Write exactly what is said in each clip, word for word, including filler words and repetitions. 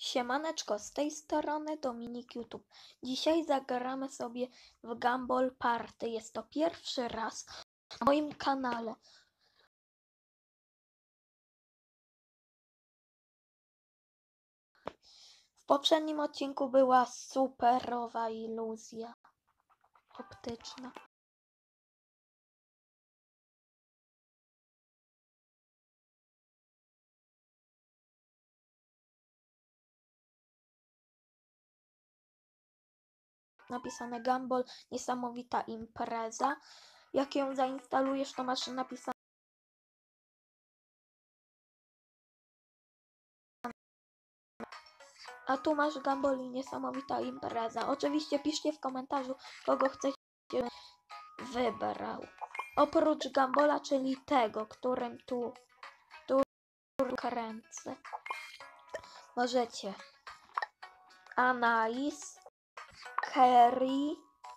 Siemaneczko, z tej strony Dominik YouTube. Dzisiaj zagramy sobie w Gumball Party. Jest to pierwszy raz na moim kanale. W poprzednim odcinku była superowa iluzja optyczna. Napisane Gumball, niesamowita impreza. Jak ją zainstalujesz, to masz napisane A tu masz Gumball i niesamowita impreza. Oczywiście piszcie w komentarzu, kogo chcecie, żebym wybrał. Oprócz Gumballa, czyli tego, którym tu, tu kręcę. Możecie Anais, Kerry,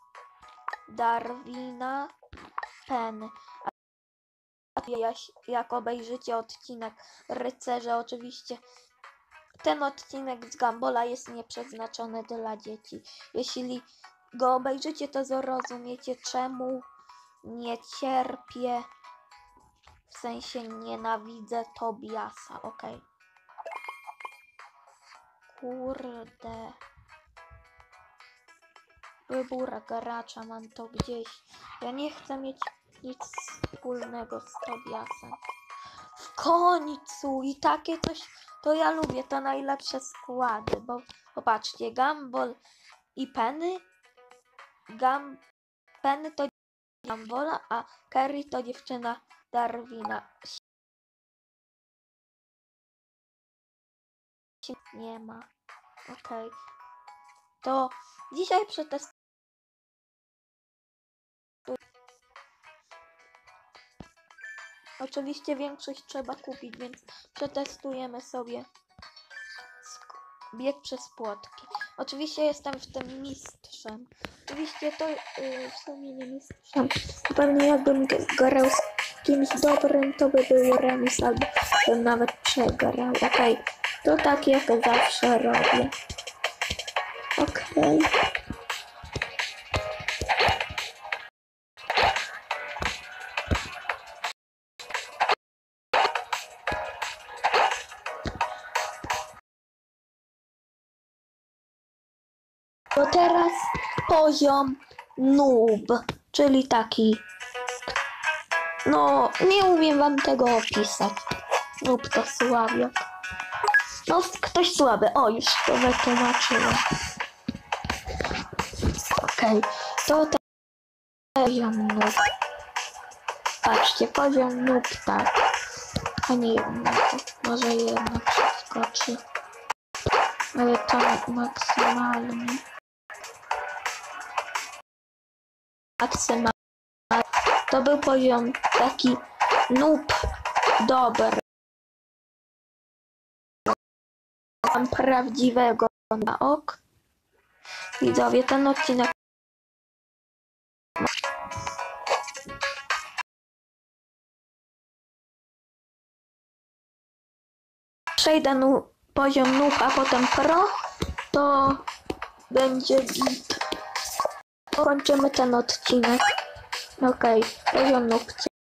Darwina, Penny. A jak obejrzycie odcinek Rycerze, oczywiście ten odcinek z Gumballa jest nieprzeznaczony dla dzieci. Jeśli go obejrzycie, to zrozumiecie, czemu nie cierpię, w sensie nienawidzę Tobiasa, ok? Kurde. Wybór gracza, mam to gdzieś. Ja nie chcę mieć nic wspólnego z Tobiasem. W końcu! I takie coś, to ja lubię, to najlepsze składy, bo popatrzcie, Gumball i Penny. Gum, Penny to Gumballa, a Kerry to dziewczyna Darwina. Nie ma. Okej. Okay. To dzisiaj przetestuję. Oczywiście większość trzeba kupić, więc przetestujemy sobie bieg przez płotki. Oczywiście jestem w tym mistrzem. Oczywiście to yy, w sumie nie mistrzem. Pewnie jakbym grał z kimś dobrym, to by był remis, albo bym nawet przegrał. Okej, okay. To tak jak zawsze robię. Okej. Okay. To teraz poziom noob, czyli taki, no nie umiem wam tego opisać. Noob to słabiak. No ktoś słaby, o już to wytłumaczyłem. Okej, okay. To ten poziom noob. Patrzcie, poziom noob tak. A nie jednak, może jednak przeskoczy. Ale to maksymalnie. Maksymalnie. To był poziom taki noob dobry. Mam prawdziwego na ok. Widzowie, ten odcinek przejdę nu poziom noob, a potem pro, to będzie git. Kończymy ten odcinek. Okej, okay. Poziom noob.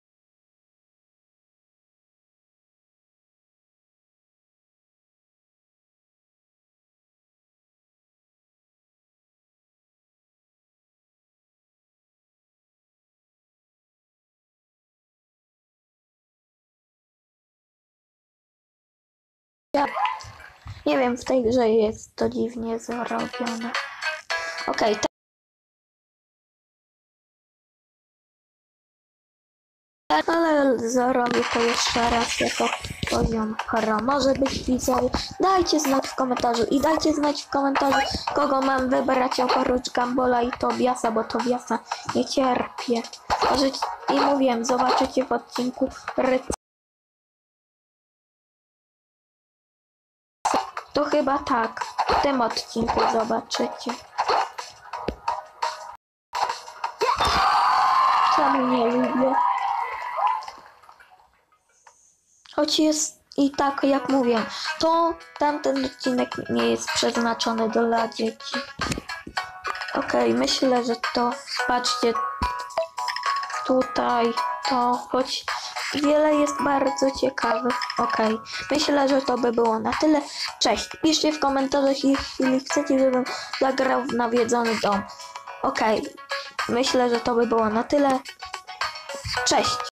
Ja nie wiem, w tej grze jest to dziwnie zrobione. Okej, okay, ale zrobię to jeszcze raz jako poziom pro. Może być widzowie. Dajcie znać w komentarzu i dajcie znać w komentarzu, kogo mam wybrać oprócz Gumballa i Tobiasa, bo Tobiasa nie cierpię. Może i mówiłem, zobaczycie w odcinku Rycerza. To chyba tak, w tym odcinku zobaczycie. Czemu nie lubię? Choć jest I tak jak mówię, to tamten odcinek nie jest przeznaczony dla dzieci. Okej, myślę, że to, patrzcie, tutaj to, choć wiele jest bardzo ciekawych. Okej, myślę, że to by było na tyle. Cześć, piszcie w komentarzach, jeśli chcecie, żebym zagrał w nawiedzony dom. Okej, myślę, że to by było na tyle. Cześć!